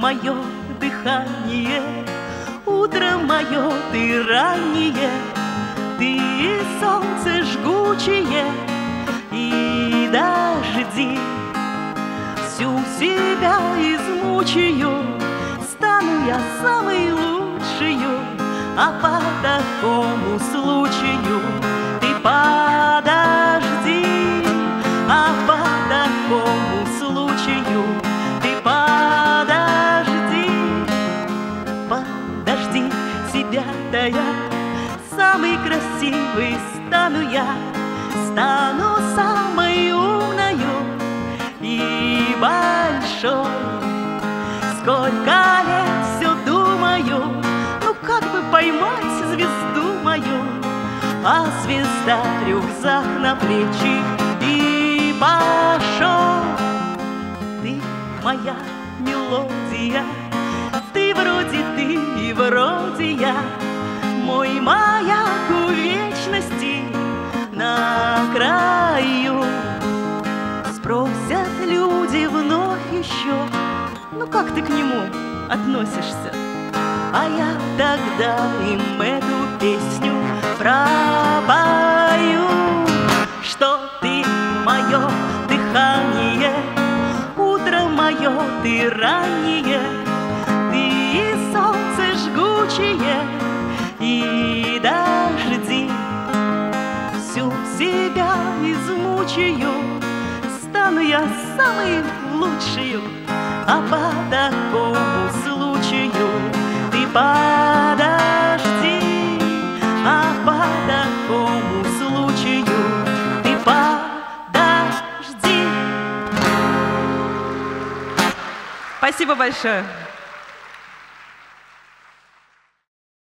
мое дыхание, утро мое ты раннее, ты солнце жгучее и дожди. Всю себя измучаю, стану я самой лучшую, а по такому случаю ты подожди, а по такому случаю ты подожди. Подожди, себя-то я самый красивый стану я, стану самой умною и большой. Сколько лет все думаю, ну как бы поймать звезду мою, а звезда рюкзак на плечи и пошел. Ты моя мелодия, ты и вроде я, мой маяк у вечности на краю. Спросят люди вновь еще, ну как ты к нему относишься? А я тогда им эту песню пропою, что ты мое дыхание, утро мое ты раннее, ты солнце жгучее и дожди. Всю себя измучаю, стану я самой лучшей, а по такому случаю ты подожди, а по такому случаю ты подожди. Спасибо большое.